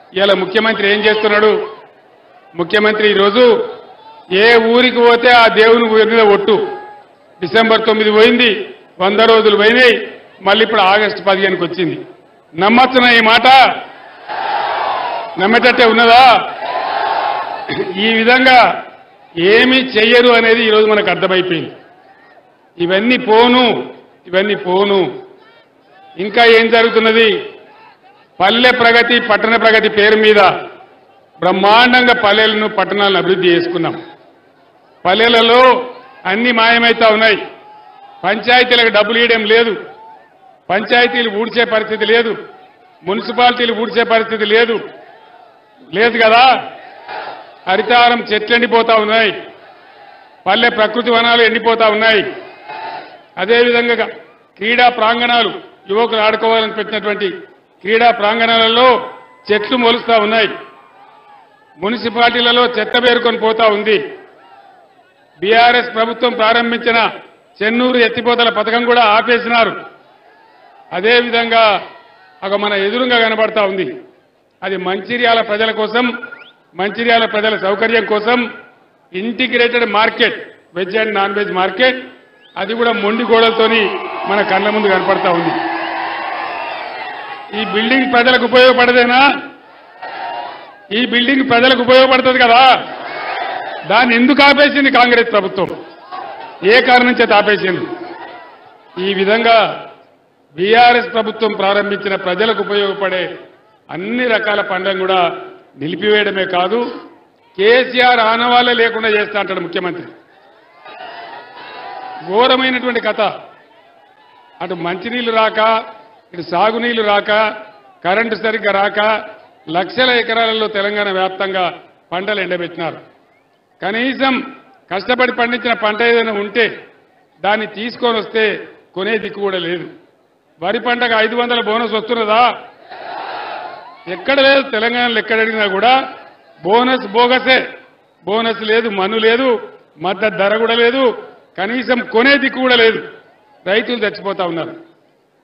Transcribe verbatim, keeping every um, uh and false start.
ఇలా ముఖ్యమంత్రి ఏం చేస్తున్నాడు? ముఖ్యమంత్రి ఈరోజు ఏ ఊరికి పోతే ఆ దేవుని ఊరి మీద ఒట్టు. డిసెంబర్ తొమ్మిది పోయింది, వంద రోజులు పోయినాయి, మళ్ళీ ఇప్పుడు ఆగస్టు పదిహేనుకి వచ్చింది. నమ్మచ్చునా ఈ మాట? నమ్మేటట్టే ఉన్నదా? ఈ విధంగా ఏమీ చెయ్యరు అనేది ఈరోజు మనకు అర్థమైపోయింది. ఇవన్నీ పోను ఇవన్నీ పోను ఇంకా ఏం జరుగుతున్నది? పల్లె ప్రగతి పట్టణ ప్రగతి పేరు మీద బ్రహ్మాండంగా పల్లెలను పట్టణాలను అభివృద్ధి చేసుకున్నాం. పల్లెలలో అన్ని మాయమైతా ఉన్నాయి. పంచాయతీలకు డబ్బులు ఇవ్వడం లేదు, పంచాయతీలు ఊడ్చే పరిస్థితి లేదు, మున్సిపాలిటీలు ఊడ్చే పరిస్థితి లేదు లేదు కదా. హరితారం చెట్లు ఎండిపోతా ఉన్నాయి, పల్లె ప్రకృతి వనాలు ఎండిపోతా ఉన్నాయి. అదేవిధంగా క్రీడా ప్రాంగణాలు, యువకులు ఆడుకోవాలని పెట్టినటువంటి క్రీడా ప్రాంగణాలలో చెట్లు మొలుస్తా ఉన్నాయి. మున్సిపాలిటీలలో చెత్త పేరుకొని పోతా ఉంది. బీఆర్ఎస్ ప్రభుత్వం ప్రారంభించిన చెన్నూరు ఎత్తిపోతల పథకం కూడా ఆపేసినారు. అదేవిధంగా ఒక మన ఎదురుగా కనబడతా ఉంది. అది మంచిర్యాల ప్రజల కోసం, మంచిర్యాల ప్రజల సౌకర్యం కోసం integrated market, veg and non veg market, అది కూడా మొండి గోడలతోని మన కళ్ళ ముందు కనపడతా ఉంది. ఈ బిల్డింగ్ ప్రజలకు ఉపయోగపడదేనా? ఈ బిల్డింగ్ ప్రజలకు ఉపయోగపడుతుంది కదా. దాన్ని ఎందుకు ఆపేసింది కాంగ్రెస్ ప్రభుత్వం? ఏ కారణం చేత ఆపేసింది? ఈ విధంగా బీఆర్ఎస్ ప్రభుత్వం ప్రారంభించిన ప్రజలకు ఉపయోగపడే అన్ని రకాల పనులను కూడా నిలిపివేయడమే కాదు, కేసీఆర్ ఆనవాళ్లే లేకుండా చేస్తా అంటాడు ముఖ్యమంత్రి. ఘోరమైనటువంటి కథ. అటు మంచినీళ్లు రాక, ఇటు సాగునీళ్లు రాక, కరెంటు సరిగ్గా రాక లక్షల ఎకరాలలో తెలంగాణ వ్యాప్తంగా పంటలు ఎండబెట్టినారు. కనీసం కష్టపడి పండించిన పంట ఏదైనా ఉంటే దాన్ని తీసుకొని వస్తే కొనే దిక్కు కూడా లేదు. వరి పంటకు ఐదు వందల బోనస్ వస్తున్నదా? ఎక్కడ లేదు. తెలంగాణలో ఎక్కడ అడిగినా కూడా బోనస్ బోగసే. బోనస్ లేదు, మన్ను లేదు, మద్దతు ధర కూడా లేదు, కనీసం కొనే దిక్కు కూడా లేదు. రైతులు చచ్చిపోతా ఉన్నారు.